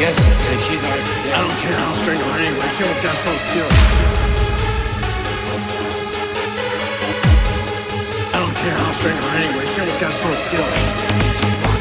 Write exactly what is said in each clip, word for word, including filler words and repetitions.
guess it's if she's already dead. I don't care. I'll strangle her anyway. She almost got us both killed. I don't care. I'll strangle her anyway. She almost got us both killed.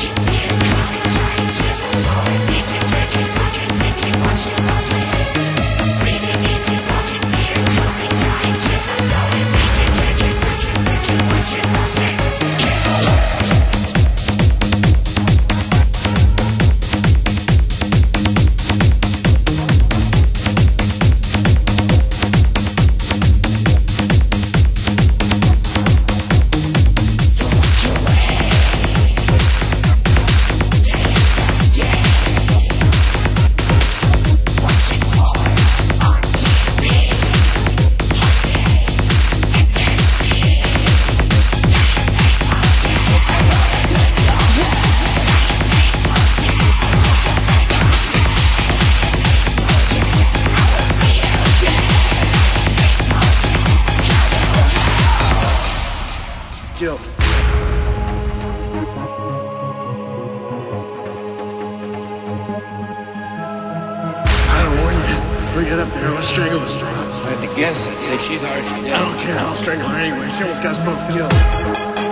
Killed. I don't warn you. We get up there, let's strangle this girl. If I had to guess, I'd say she's already dead. I don't care. I'll strangle her anyway. She almost got us both killed.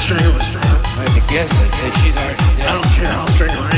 straight or straight. I have to guess and say she's already I dead. don't care how straight or